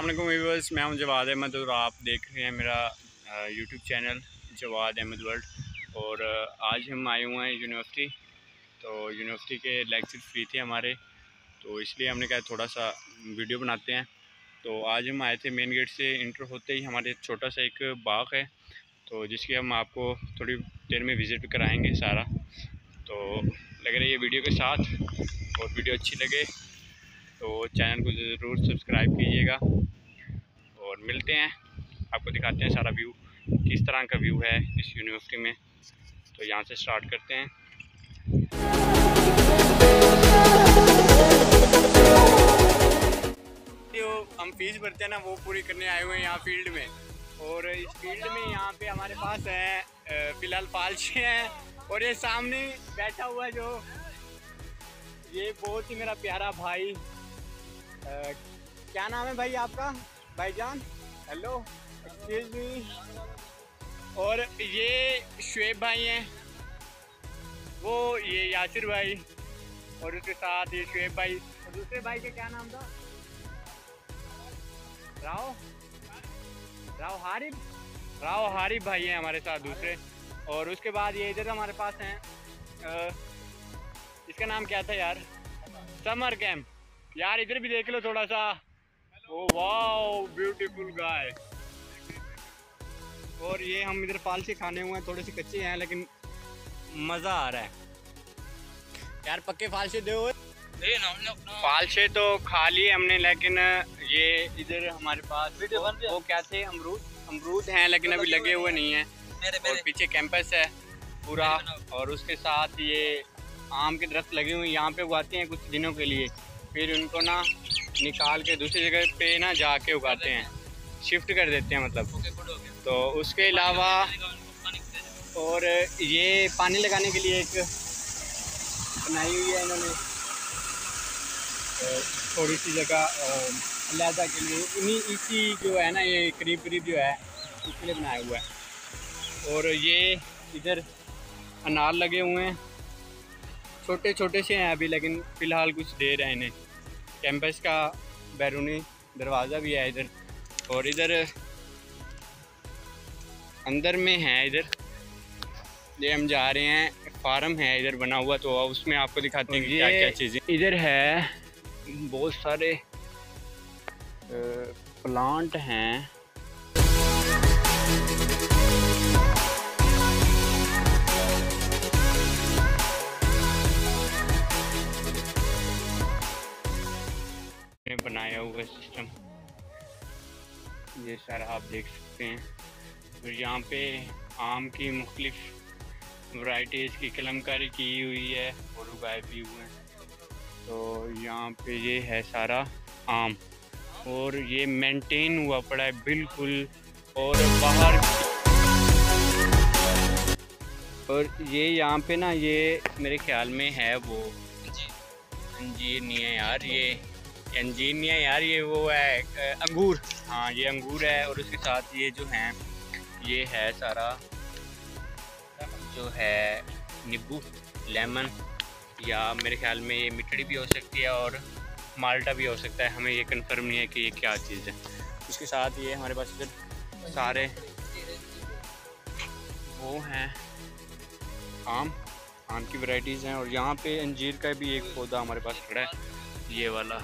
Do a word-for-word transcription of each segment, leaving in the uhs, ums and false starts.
अस्सलाम वालेकुम व्यूअर्स, मैं हूं जवाद अहमद और आप देख रहे हैं मेरा YouTube channel Jawad Ahmad world. और आज हम आए हुए हैं यूनिवर्सिटी। तो यूनिवर्सिटी के लेक्चर फ्री थे हमारे, तो इसलिए हमने कहा थोड़ा सा वीडियो बनाते हैं। तो आज हम आए थे मेन गेट से इंटर होते ही हमारे छोटा सा एक बाग है, तो जिसकी हम आपको थोड़ी देर में विज़िट कराएँगे सारा। तो लग रही है वीडियो के साथ, और वीडियो अच्छी लगे तो चैनल को ज़रूर सब्सक्राइब कीजिएगा। और मिलते हैं, आपको दिखाते हैं सारा व्यू, किस तरह का व्यू है इस यूनिवर्सिटी में। तो यहाँ से स्टार्ट करते हैं। जो हम फीस भरते हैं ना, वो पूरी करने आए हुए हैं यहाँ फील्ड में। और इस फील्ड में यहाँ पे हमारे पास है फ़िलहाल पालछे हैं, और ये सामने बैठा हुआ है जो ये बहुत ही मेरा प्यारा भाई। आ, क्या नाम है भाई आपका भाईजान? Hello, excuse me. और ये शुएब भाई हैं, वो ये यासिर भाई, और उसके साथ ये शुएब भाई, और दूसरे भाई का क्या नाम था? राव राव हारिब राव हारिब भाई हैं हमारे साथ दूसरे। और उसके बाद ये इधर हमारे पास हैं, इसका नाम क्या था यार? Summer camp. यार इधर भी देख लो थोड़ा सा। Oh wow, beautiful guy. और ये हम इधर पालछे खाने हुए हैं, थोड़े से कच्चे हैं लेकिन मज़ा आ रहा है यार। पक्के पालछे दो पालछे तो खा लिए हमने, लेकिन ये इधर हमारे पास वो क्या थे, अमरूद अमरूद हैं लेकिन अभी लगे हुए नहीं हैं। और पीछे कैंपस है पूरा, और उसके साथ ये आम के दरख्त लगे हुए यहाँ पे उगाते हैं कुछ दिनों के लिए, फिर उनको ना निकाल के दूसरी जगह पे ना जाके उगाते हैं, शिफ्ट कर देते हैं मतलब। तो उसके अलावा और ये पानी लगाने के लिए एक बनाई हुई है इन्होंने थोड़ी सी जगह अलहदा के लिए, इन्हीं इसी जो है ना, ये करीब करीब जो है इसके लिए बनाया हुआ है। और ये इधर अनार लगे हुए हैं, छोटे छोटे से हैं अभी, लेकिन फ़िलहाल कुछ देर है इन्हें। कैंपस का बैरूनी दरवाज़ा भी है इधर, और इधर अंदर में है, इधर ये हम जा रहे हैं, फार्म है इधर बना हुआ, तो उसमें आपको दिखाते हैं क्या क्या चीज़ें इधर है। बहुत सारे प्लांट हैं। बनाया हुआ सिस्टम ये सारा आप देख सकते हैं। और यहाँ पे आम की मुख्तलिफ वैराइटीज़ की कलमकारी की हुई है और उगाए भी हुए हैं। तो यहाँ पे ये है सारा आम, और ये मेंटेन हुआ पड़ा है बिल्कुल। और बाहर और ये यहाँ पे ना, ये मेरे ख्याल में है वो अंजीर नहीं है यार, ये अंजीर नहीं है यार, ये वो है अंगूर। हाँ ये अंगूर है, और उसके साथ ये जो हैं ये है सारा जो है नींबू, लेमन, या मेरे ख्याल में ये मिठड़ी भी हो सकती है और माल्टा भी हो सकता है, हमें ये कंफर्म नहीं है कि ये क्या चीज़ है। उसके साथ ये हमारे पास इधर सारे वो हैं आम आम की वैराइटीज़ हैं। और यहाँ पे अंजीर का भी एक पौधा हमारे पास खड़ा है, ये वाला।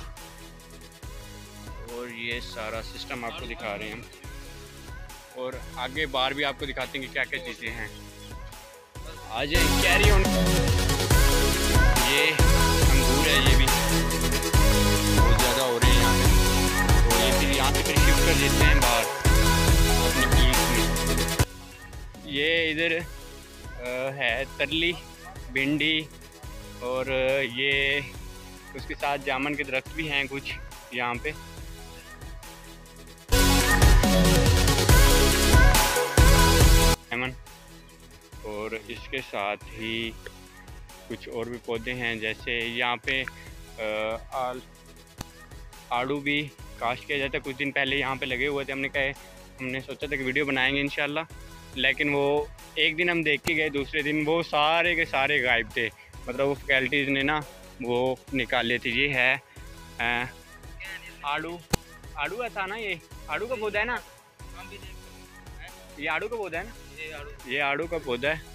और ये सारा सिस्टम आपको दिखा रहे हैं हम, और आगे बाहर भी आपको दिखाते हैं कि क्या क्या चीज़ें हैं। आ जाए, कैरी ऑन। ये अंगूर है, ये भी बहुत ज़्यादा हो रहे हैं यहाँ पे, तो ये फिर यहाँ से फिर शिफ्ट कर देते हैं बाहर अपनी फील्ड में। ये इधर है तरली, भिंडी, और ये उसके साथ जामुन के दरख्त भी हैं कुछ यहाँ पे। और इसके साथ ही कुछ और भी पौधे हैं, जैसे यहाँ पे आल आड़ू भी काश्त किया जाता है। कुछ दिन पहले यहाँ पे लगे हुए थे, हमने कहे हमने सोचा था कि वीडियो बनाएंगे इंशाल्लाह, लेकिन वो एक दिन हम देख के गए, दूसरे दिन वो सारे के सारे गायब थे। मतलब वो फैकल्टीज़ ने ना वो निकाल ली थी। ये है आड़ू आड़ू था ना, ये आड़ू का पौधा है ना, ये आड़ू का पौधा है ना, ये आड़ू ये आड़ू का पौधा है।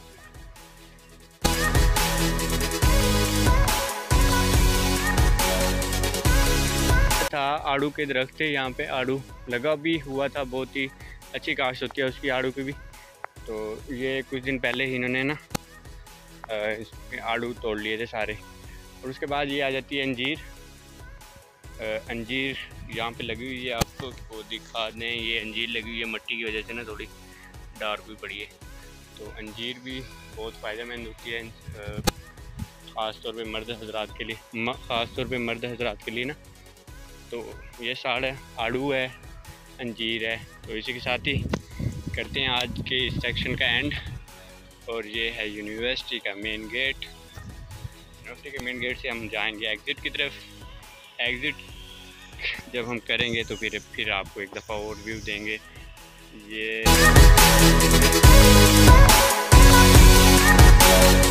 था आड़ू के दरख्त थे यहाँ पे, आड़ू लगा भी हुआ था, बहुत ही अच्छी काश्त होती है उसकी आड़ू की भी। तो ये कुछ दिन पहले ही इन्होंने ना इसमें आड़ू तोड़ लिए थे सारे। और उसके बाद ये आ जाती है अंजीर। अंजीर यहाँ पे लगी हुई है, आपको वो दिखा दें, ये अंजीर लगी हुई है मट्टी की वजह से ना थोड़ी डार्क भी पड़ी है। तो अंजीर भी बहुत फ़ायदेमंद होती है ख़ास तौर पे मर्द हजरात के लिए, ख़ास तौर पे मर्द हजरात के लिए ना। तो ये साड़ है, आड़ू है, अंजीर है। तो इसी के साथ ही करते हैं आज के इस सेक्शन का एंड। और ये है यूनिवर्सिटी का मेन गेट। यूनिवर्सिटी के मेन गेट से हम जाएंगे एग्ज़िट की तरफ। एग्ज़िट जब हम करेंगे तो फिर फिर आपको एक दफ़ा और व्यू देंगे। ये